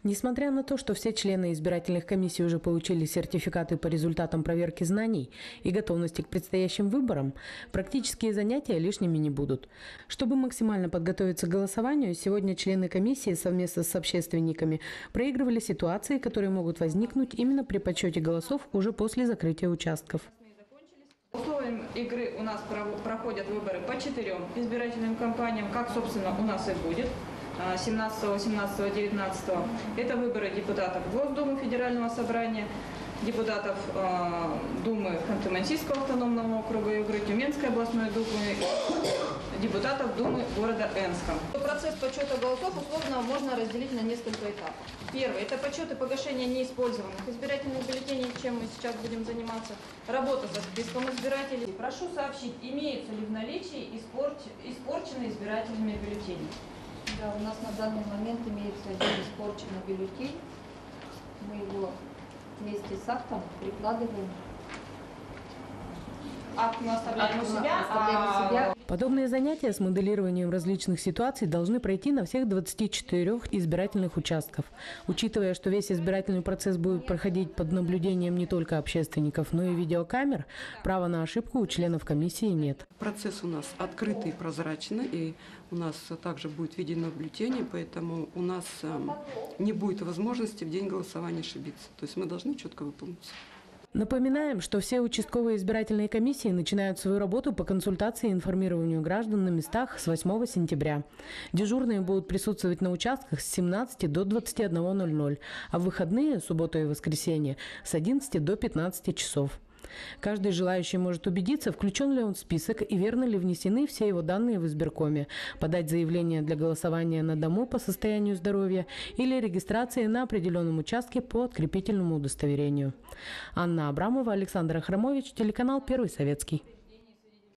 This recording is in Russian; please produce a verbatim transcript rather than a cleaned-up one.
Несмотря на то, что все члены избирательных комиссий уже получили сертификаты по результатам проверки знаний и готовности к предстоящим выборам, практические занятия лишними не будут. Чтобы максимально подготовиться к голосованию, сегодня члены комиссии совместно с общественниками проигрывали ситуации, которые могут возникнуть именно при подсчете голосов уже после закрытия участков. Условием игры у нас проходят выборы по четырем избирательным кампаниям, как, собственно, у нас и будет. семнадцатого, восемнадцатого, девятнадцатого. Это выборы депутатов Госдумы Федерального собрания, депутатов э, Думы Ханты-Мансийского автономного округа Югры, Тюменской областной Думы, депутатов Думы города Энска. Процесс подсчета голосов условно можно разделить на несколько этапов. Первый – это подсчет и погашение неиспользованных избирательных бюллетеней, чем мы сейчас будем заниматься. Работа со списком избирателей. Прошу сообщить, имеются ли в наличии испорч... испорченные избирательные бюллетени. Да, у нас на данный момент имеется один испорченный бюллетень. Мы его вместе с актом прикладываем. Акт мы оставляем у себя. Оставляем у себя. Подобные занятия с моделированием различных ситуаций должны пройти на всех двадцати четырёх избирательных участках. Учитывая, что весь избирательный процесс будет проходить под наблюдением не только общественников, но и видеокамер, права на ошибку у членов комиссии нет. Процесс у нас открытый и прозрачный, и у нас также будет видеонаблюдение, поэтому у нас не будет возможности в день голосования ошибиться. То есть мы должны четко выполнить. Напоминаем, что все участковые избирательные комиссии начинают свою работу по консультации и информированию граждан на местах с восьмого сентября. Дежурные будут присутствовать на участках с семнадцати до двадцати одного ноль-ноль, а в выходные, субботу и воскресенье, с одиннадцати до пятнадцати часов. Каждый желающий может убедиться, включен ли он в список и верно ли внесены все его данные в избиркоме, подать заявление для голосования на дому по состоянию здоровья или регистрации на определенном участке по открепительному удостоверению. Анна Абрамова, Александр Ахрамович, телеканал Первый Советский.